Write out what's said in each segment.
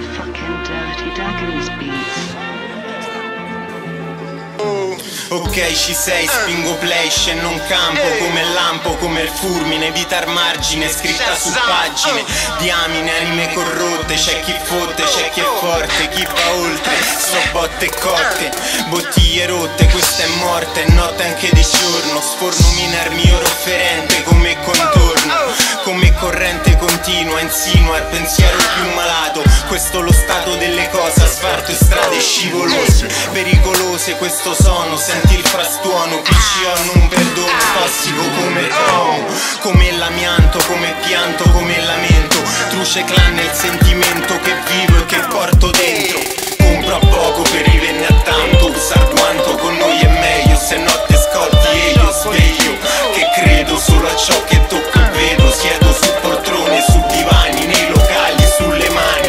fucking dirty Daggy's beats. Ok, ci sei, spingo play, scendo in campo come il lampo, come il fulmine, vita al margine, scritta su pagine, diamine, anime corrotte, c'è chi fotte, c'è chi è forte, chi va oltre, so botte cotte, bottiglie rotte, questa è morte, è notte anche di giorno, sforno mina il mio rofferente come contorno, come corrente continua, insinua il pensiero più malato, questo lo stato delle cose, asfalto e strade scivolose, pericolose, questo sono, senti il frastuono, PCO non perdono, tossico come il cromo, come l'amianto, come pianto, come lamento, truce clan nel sentimento che vivo e che porto dentro, compro a poco per rivenne a tanto, usar quanto con noi è meglio, se no te scotti e io sveglio, che credo solo a ciò che tocco e vedo, siedo su poltrone, su divani, nei locali, sulle mani,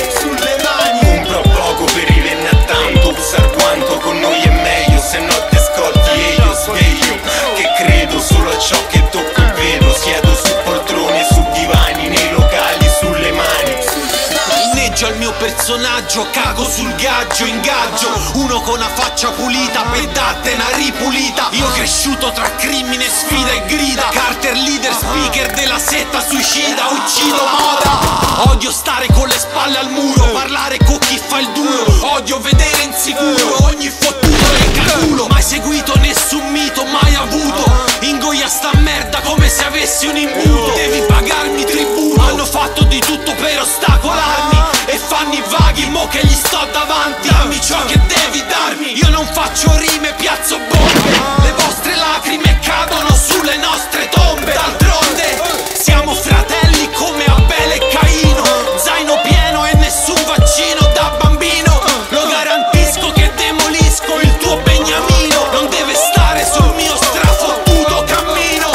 compro a poco per rivenne a tanto, usar quanto con noi è meglio, se no te scotti e io sveglio, che credo solo a ciò che tocco e vedo, siedo su poltrone, su divani, nei locali, sulle mani. Inneggio al mio personaggio, cago sul gaggio, ingaggio uno con una faccia pulita per dartene una ripulita. Io cresciuto tra crimine, sfida e grida, Carter leader, speaker della setta suicida, uccido moda. Odio stare con le spalle al muro, parlare con chi fa il duro, odio vedere insicuro ogni fottuto leccaculo. Mai seguito nessun mito, mai avuto, ingoia sta merda come se avessi un imbuto. Devi pagarmi tributo, hanno fatto di tutto per ostacolarmi e fanno i vaghi, mo che gli sto davanti. Dammi ciò che devi darmi, io non faccio rime, piazzo bombe. Le vostre lacrime cadono sulle nostre tombe. D'altronde siamo fratelli come Abele e Caino, zaino pieno e nessun vaccino da bambino. Lo garantisco che demolisco il tuo beniamino, non deve stare sul mio strafottuto cammino.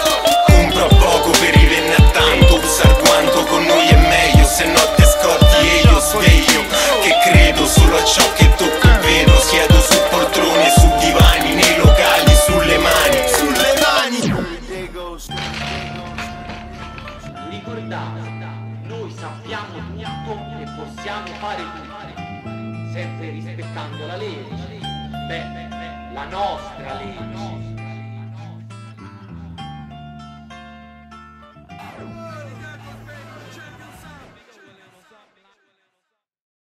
Compro a poco per rivenne a tanto, usar quanto con noi è meglio, se no te scotti e io sveglio, che credo solo a ciò che tocco e vedo, siedo su poltrone, su divani, nei locali, sulle mani. Ricordate, noi sappiamo tutto e possiamo fare tutto, sempre rispettando la legge, la nostra legge.